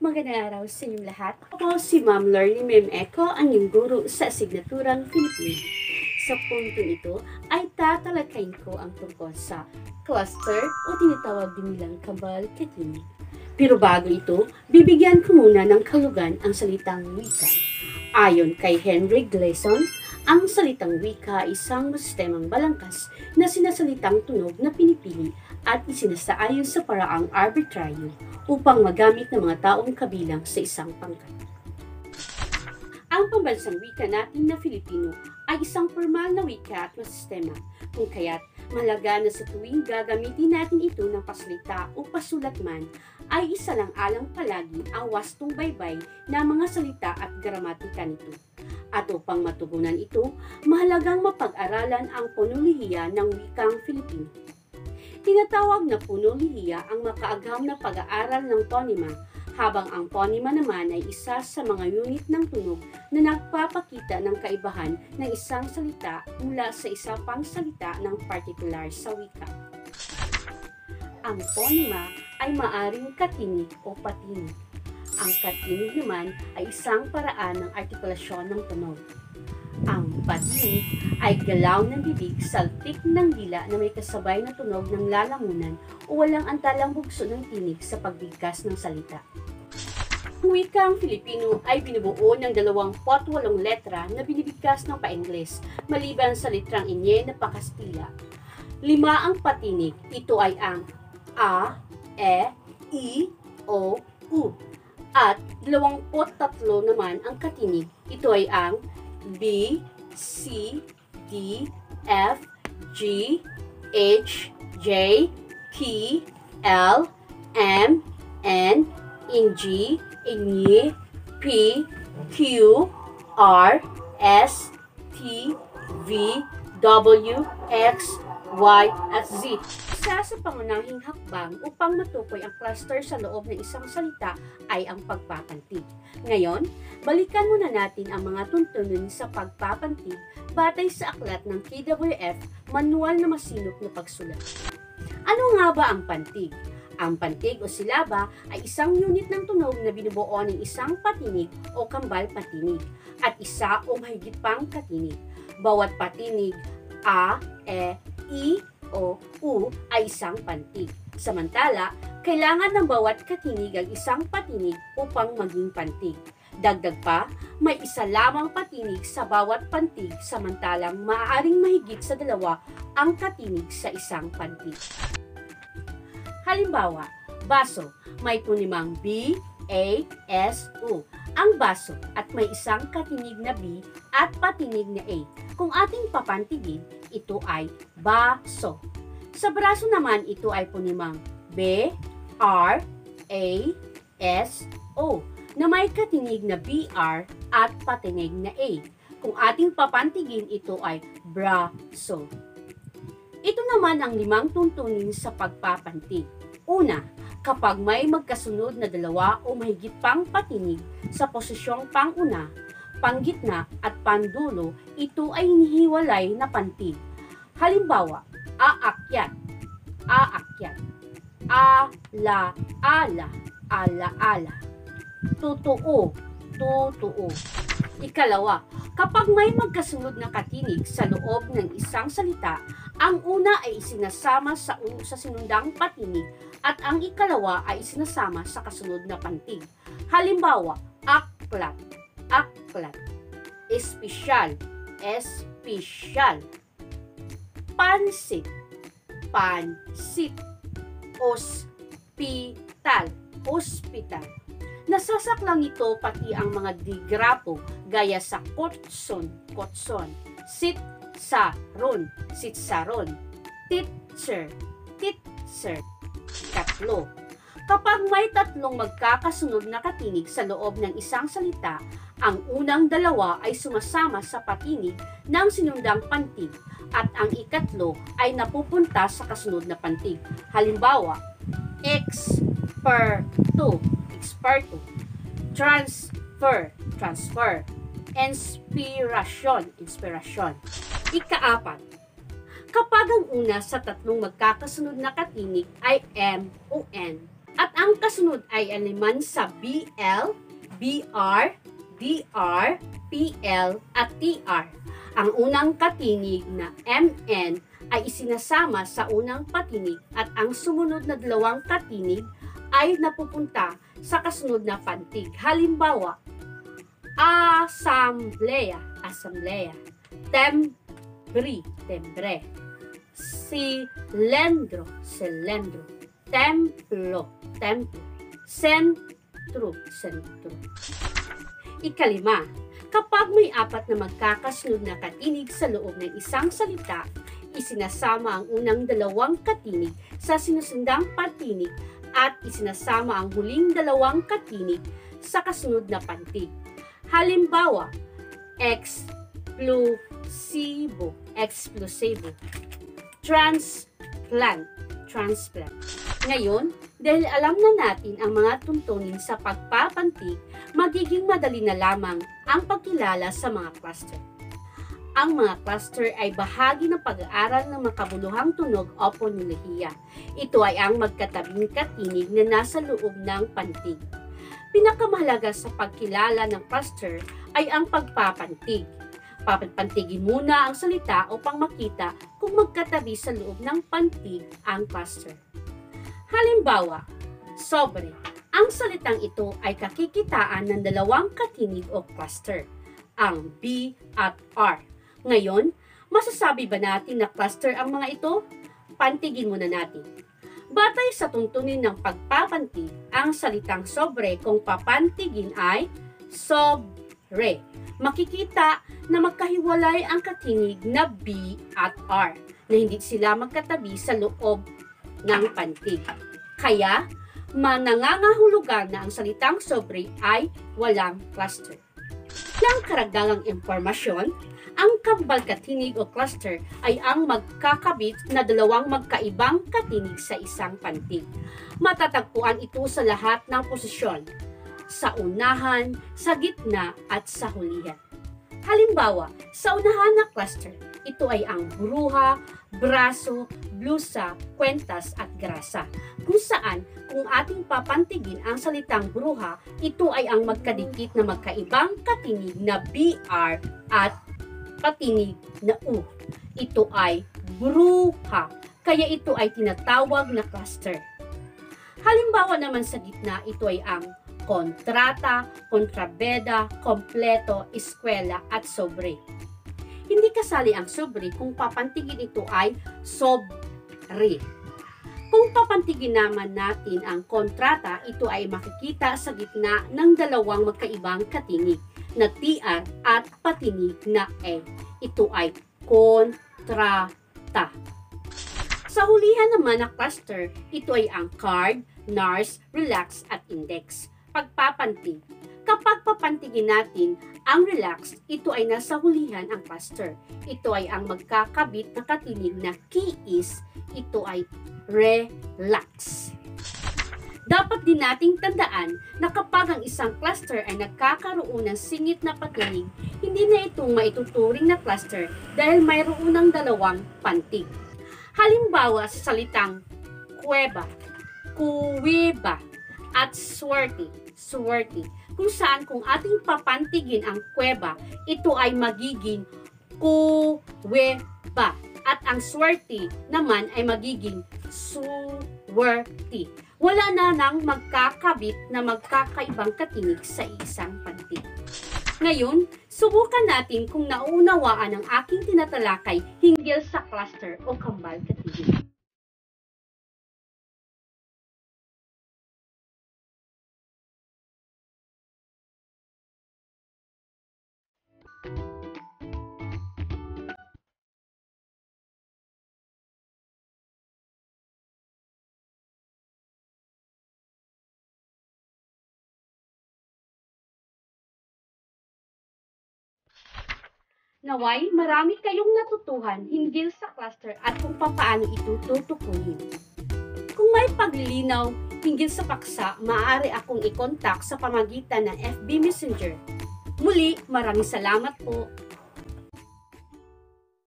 Magandang araw sa inyong lahat. Ako si Ma'am Lorny Mem Eco, ang iyong guro sa asignaturang Filipino. Sa puntong ito ay tatalakayin ko ang tungkol sa cluster o tinatawag din nilang kambal katinig. Pero bago ito, bibigyan ko muna ng kalugan ang salitang wika. Ayon kay Henry Gleason, ang salitang wika ay isang sistemang balangkas na sinasalitang tunog na pinipili at isinasaayon sa paraang arbitraryo upang magamit ng mga taong kabilang sa isang pangkat. Ang pambansang wika natin na Filipino ay isang formal na wika at sistema, kung kaya't mahalaga na sa tuwing gagamitin natin ito ng pasalita o pasulat man, ay isa lang alang palagi ang wastong baybay na mga salita at gramatika nito. At upang matugunan ito, mahalagang mapag-aralan ang ponulihiya ng wikang Filipino. Tinatawag na ponulihiya ang makaagam na pag-aaral ng ponema, habang ang ponema naman ay isa sa mga unit ng tunog na nagpapakita ng kaibahan ng isang salita mula sa isa pang salita ng partikular sa wika. Ang ponema ay maaring katinig o patinig. Ang katinig naman ay isang paraan ng artikulasyon ng tunog. Ang patinig ay galaw ng bibig, saltik ng dila na may kasabay na tunog ng lalamunan o walang antalang bugso ng tinig sa pagbigkas ng salita. Ang wikang Filipino ay binubuo ng 28 letra na binibigkas ng pa-Ingles, maliban sa litrang inye na pa-Kastila. 5 ang patinig, ito ay ang A, E, I, O, U. At 23 naman ang katinig, ito ay ang B, C, D, F, G, H, J, K, L, M, N, G, N, P, Q, R, S, T, V, W, X, Y, at Z. Isa sa pangunahing hakbang upang matukoy ang cluster sa loob ng isang salita ay ang pagpapantig. Ngayon, balikan muna natin ang mga tuntunin sa pagpapantig batay sa aklat ng KWF, Manual na Masinop na Pagsulat. Ano nga ba ang pantig? Ang pantig o silaba ay isang unit ng tunog na binubuo ng isang patinig o kambal patinig at isa o mahigit pang katinig. Bawat patinig, A, E, I, o U ay isang pantig. Samantala, kailangan ng bawat katinig ang isang patinig upang maging pantig. Dagdag pa, may isa lamang patinig sa bawat pantig samantalang maaaring mahigit sa 2 ang katinig sa isang pantig. Halimbawa, baso, may punimang B, A, S, U. Ang baso at may isang katinig na B at patinig na A. Kung ating papantigin, ito ay baso. Sa braso naman, ito ay punimang B, R, A, S, O na may katinig na BR at patinig na A. Kung ating papantigin, ito ay braso. Ito naman ang 5 tuntunin sa pagpapantig. Una, kapag may magkasunod na 2 o mahigit pang patinig sa posisyong panguna, panggitna at pandulo, ito ay hinihiwalay na pantig. Halimbawa, aakyat, aakyat, ala, ala, ala, ala, tutuo, tutuo. Ikalawa, kapag may magkasunod na katinig sa loob ng isang salita, ang una ay isinasama sa sinundang patinig at ang ikalawa ay isinasama sa kasunod na pantig. Halimbawa, aklat, aklat, espesyal, espesyal, pansit, pansit, ospital, ospital. Nasasaklang ito pati ang mga digrapo gaya sa kotson, kotson, sitsaron, sitsaron, teacher, teacher. Katlo. Kapag may 3 magkakasunod na katinig sa loob ng isang salita, ang unang 2 ay sumasama sa patinig ng sinundang pantig at ang ikatlo ay napupunta sa kasunod na pantig. Halimbawa, experto, experto, transfer, transfer, inspirasyon, inspirasyon. Ika-4, kapag ang una sa 3 magkakasunod na katinig ay M o N, At ang kasunod ay aliman sa BL, BR, DR, PL at TR. Ang unang katinig na MN ay isinasama sa unang patinig at ang sumunod na dalawang katinig ay napupunta sa kasunod na pantig. Halimbawa, asambleya, asambleya, tembre, tembre, silendro, silendro, templo, templo, sentro, sentro. Ikalima, kapag may apat na magkakasunod na katinig sa loob ng isang salita, isinasama ang unang dalawang katinig sa sinusundang patinig at isinasama ang huling dalawang katinig sa kasunod na pantig. Halimbawa, explosivo, explosivo, transplant, transplant. Ngayon, dahil alam na natin ang mga tuntunin sa pagpapantig, magiging madali na lamang ang pagkilala sa mga cluster. Ang mga cluster ay bahagi ng pag-aaral ng makabuluhang tunog o ponolohiya. Ito ay ang magkatabing katinig na nasa loob ng pantig. Pinakamahalaga sa pagkilala ng cluster ay ang pagpapantig. Papantigin muna ang salita upang makita kung magkatabi sa loob ng pantig ang cluster. Halimbawa, sobre. Ang salitang ito ay kakikitaan ng dalawang katinig o cluster, ang B at R. Ngayon, masasabi ba natin na cluster ang mga ito? Pantigin muna natin. Batay sa tuntunin ng pagpapantig, ang salitang sobre kung papantigin ay sobre. Makikita na magkahiwalay ang katinig na B at R, na hindi sila magkatabi sa loob ng pantig. Kaya, nangangahulugan na ang salitang sobre ay walang cluster. Bilang karagdagang impormasyon, ang kambal katinig o cluster ay ang magkakabit na dalawang magkaibang katinig sa isang pantig. Matatagpuan ito sa lahat ng posisyon, sa unahan, sa gitna at sa hulihan. Halimbawa, sa unahan na cluster, ito ay ang bruha, braso, blusa, kwentas at grasa. Kung saan, kung ating papantigin ang salitang bruha, ito ay ang magkadikit na magkaibang katinig na BR at patinig na U. Ito ay bruha, kaya ito ay tinatawag na cluster. Halimbawa naman sa gitna, ito ay ang kontrata, kontrabeda, kompleto, eskwela at sobre. Hindi kasali ang sobre kung papantigin ito ay sobre. Kung papantigin naman natin ang kontrata, ito ay makikita sa gitna ng dalawang magkaibang katinig na TR at patinig na E. Ito ay kontrata. Sa hulihan naman na cluster, ito ay ang card, nars, relax at index. Pagpapantig. Kapag papantigin natin ang relax, ito ay nasa hulihan ang cluster. Ito ay ang magkakabit na katinig na kiis. Ito ay relax. Dapat din nating tandaan na kapag ang isang cluster ay nagkakaroon ng singit na patinig, hindi na itong maituturing na cluster dahil mayroon ng dalawang pantig. Halimbawa sa salitang kuweba, kuweba at swerte, swerte, kung saan kung ating papantigin ang kuweba, ito ay magiging kuweba at ang swerte naman ay magiging suwerte. Wala na nang magkakabit na magkakaibang katinig sa isang pantig. Ngayon, subukan natin kung nauunawaan ang aking tinatalakay hinggil sa cluster o kambal katinig. Naway, marami kayong natutuhan hinggil sa cluster at kung paano ito tutukuyin. Kung may paglilinaw hinggil sa paksa, maaari akong i-contact sa pamagitan ng FB Messenger. Muli, maraming salamat po.